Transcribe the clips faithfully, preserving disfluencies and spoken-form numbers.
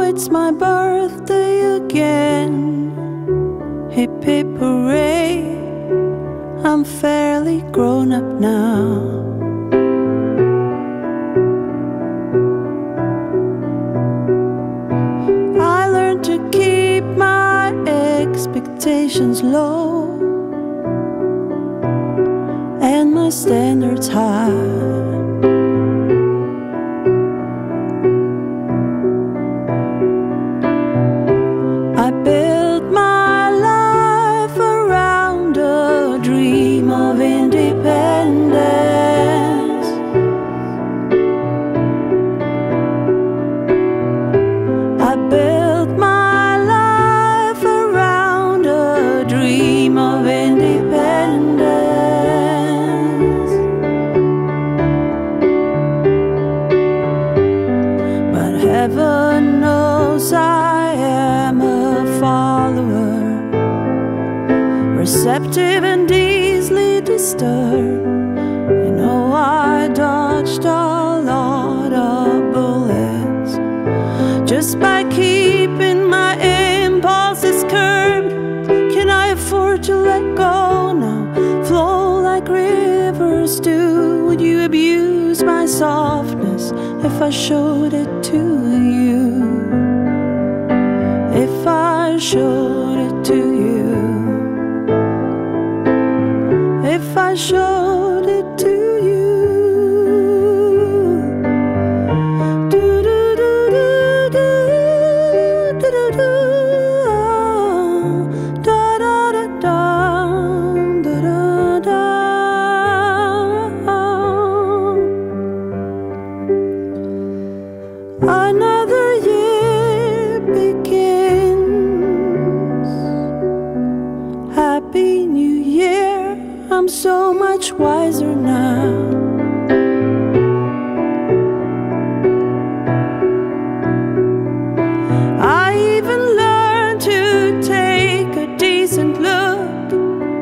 it's my birthday again. Hip hip hooray, I'm fairly grown up now. I learned to keep my expectations low and my standards high. I built my life around a dream of independence. I built my life around a dream of independence. But heaven knows I am a follower, receptive and easily disturbed. You know I dodged a lot of bullets just by keeping my impulses curbed. Can I afford to let go now, flow like rivers do? Would you abuse my softness if I showed it to you? If I showed it to you, if I showed it to you. Do do do do do do do do. Da da da da da da da. Another year begins. Happy New Year, I'm so much wiser now. I even learned to take a decent look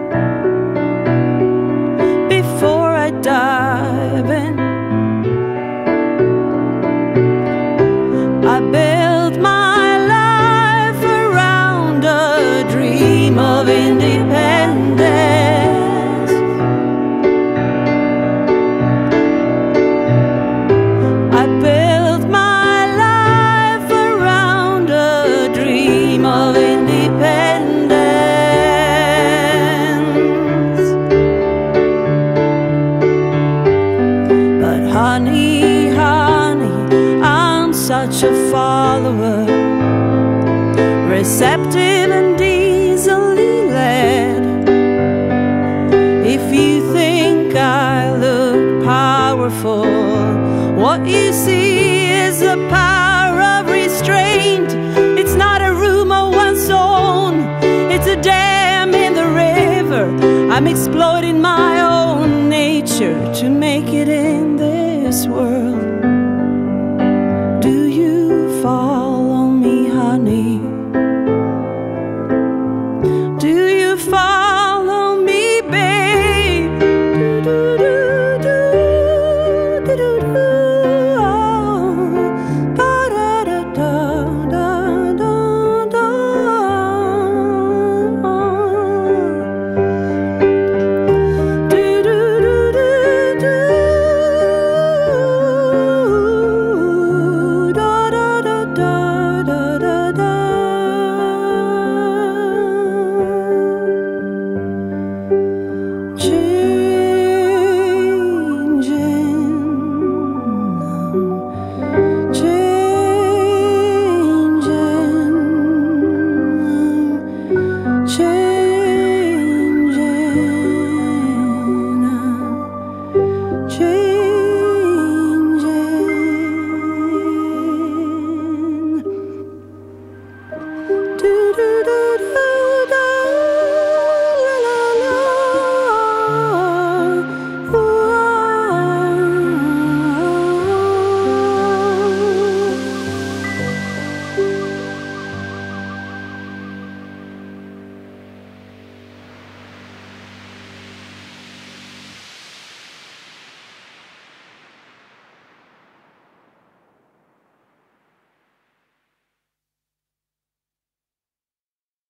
before I dive in. I built my life around a dream of independence. I built my life around a dream of independence. But honey, honey, I'm such a follower, receptive and easily led. If you think I look powerful, what you see is the power of restraint. It's not a room of one's own, it's a dam in the river. I'm exploiting my own nature to make it in this world. Do you fall?